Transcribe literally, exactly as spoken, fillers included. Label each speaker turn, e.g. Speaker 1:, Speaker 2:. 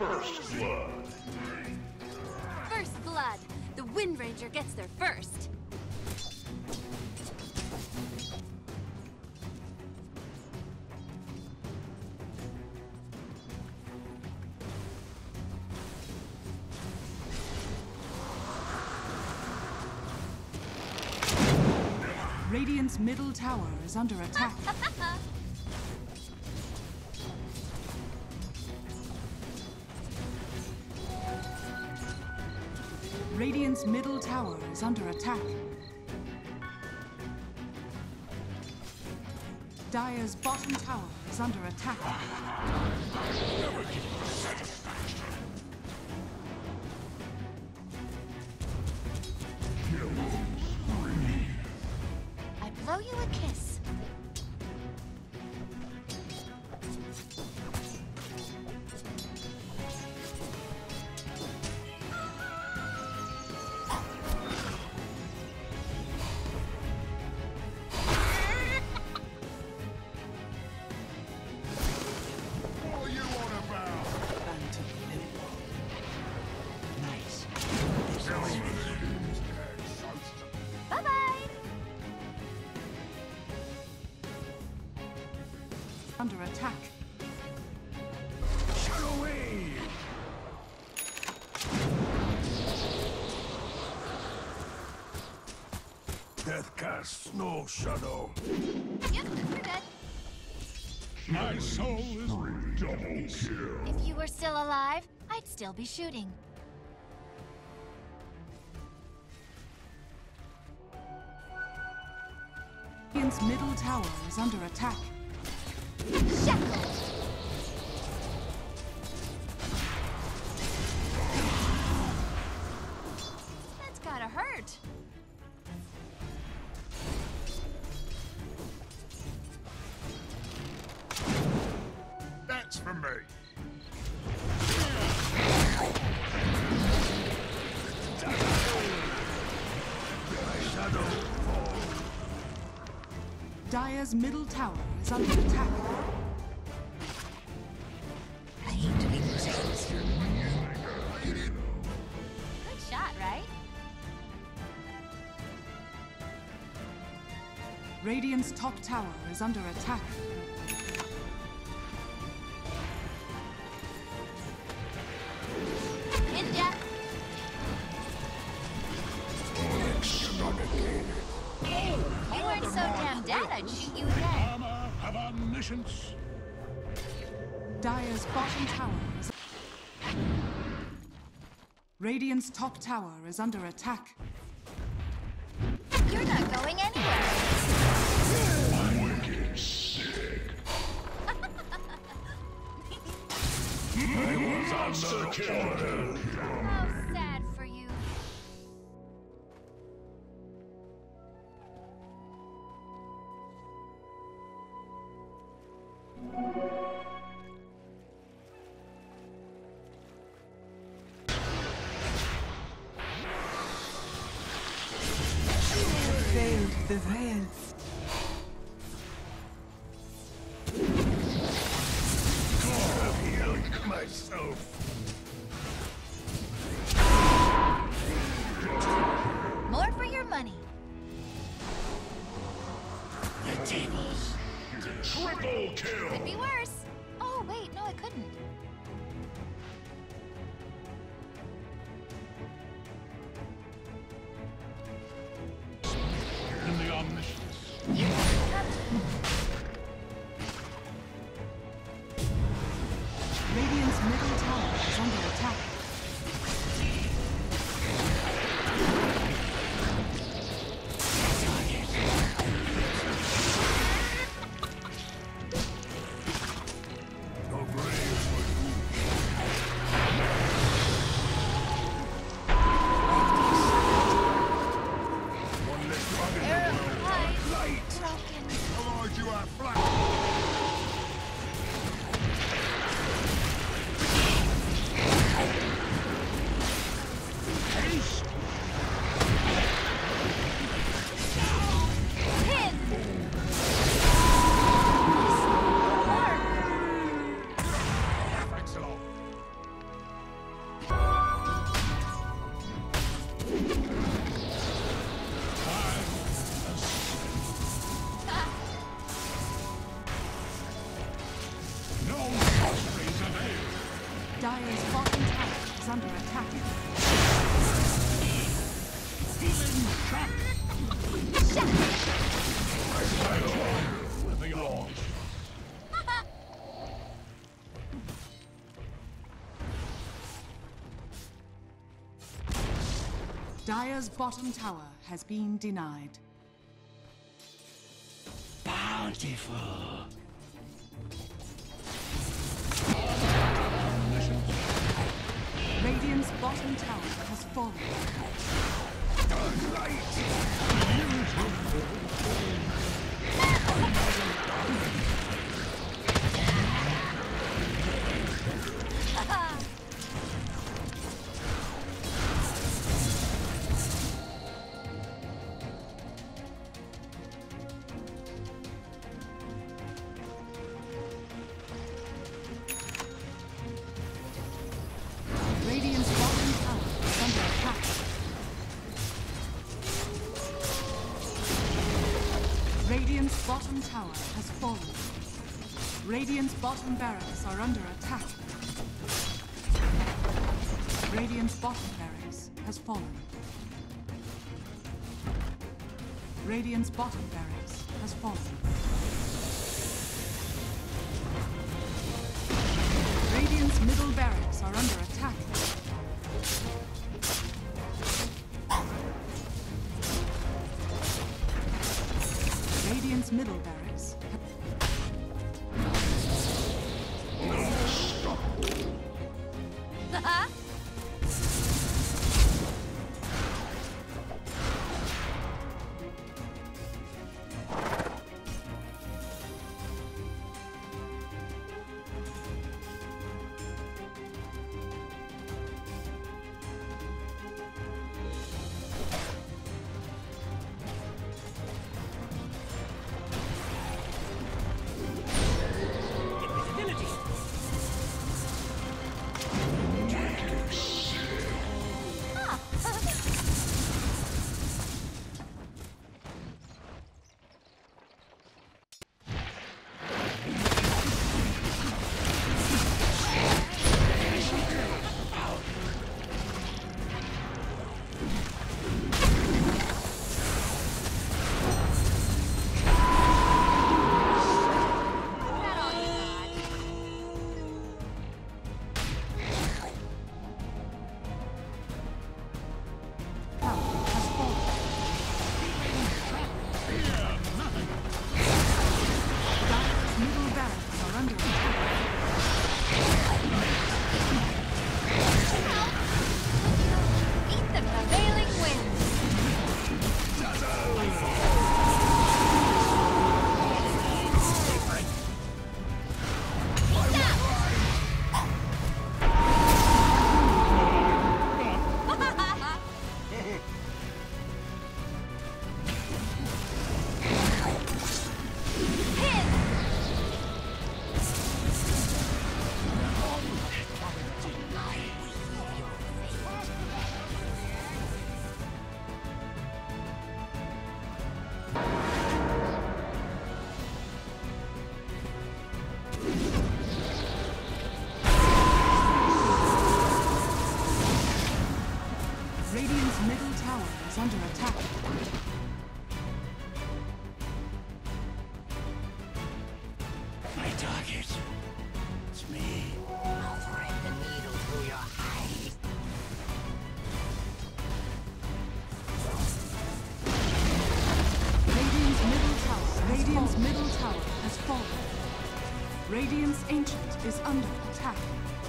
Speaker 1: First blood.
Speaker 2: First blood. The Wind Ranger gets there first.
Speaker 3: Radiant's middle tower is under attack. Radiant's middle tower is under attack. Dire's bottom tower is under attack.
Speaker 1: Never give you satisfaction.
Speaker 2: I blow you a kiss.
Speaker 1: What are you on about?
Speaker 3: Nice.
Speaker 2: Bye-bye.
Speaker 3: Under attack.
Speaker 1: Shadow Wave! Death casts no shadow.
Speaker 2: Yep, you're dead.
Speaker 1: My soul is double kill.
Speaker 2: If you were still alive, I'd still be shooting.
Speaker 3: Radiant's middle tower is under attack.
Speaker 2: Shackle! That's gotta hurt.
Speaker 1: That's for me. Shadow fall.
Speaker 3: Dire's middle tower is under attack.
Speaker 2: Good shot, right?
Speaker 3: Radiant's top tower is under attack.
Speaker 2: Ninja! If you weren't so damn dead, I'd shoot you again.
Speaker 1: Armor of omniscience.
Speaker 3: Dire's bottom tower is... Radiant's top tower is under attack.
Speaker 2: You're not going anywhere.
Speaker 1: Wicked sick. I was on the killer.
Speaker 2: How sad for you.
Speaker 3: Veiled the veil.
Speaker 1: I've healed myself.
Speaker 2: More for your money.
Speaker 1: The tables. Triple kill.
Speaker 2: Could be worse. Oh, wait, no, I couldn't.
Speaker 1: In the omniscience.
Speaker 3: bottom tower is under attack.
Speaker 1: Living on.
Speaker 3: Dire's bottom tower has been denied.
Speaker 4: Bountiful.
Speaker 3: Radiant's bottom tower has fallen. Radiant's bottom tower is under attack. Radiant's bottom tower has fallen. Radiant's bottom barracks are under attack. Radiant's bottom barracks has fallen. Radiant's bottom barracks has fallen. Radiant's middle barracks are under attack. Radiant's middle barracks.
Speaker 2: Haha.
Speaker 3: is under attack.
Speaker 4: My target. It's me. I'll thread the needle through your hide.
Speaker 3: Radiant's middle tower. Radiant's middle tower has fallen. Radiant's Ancient is under attack.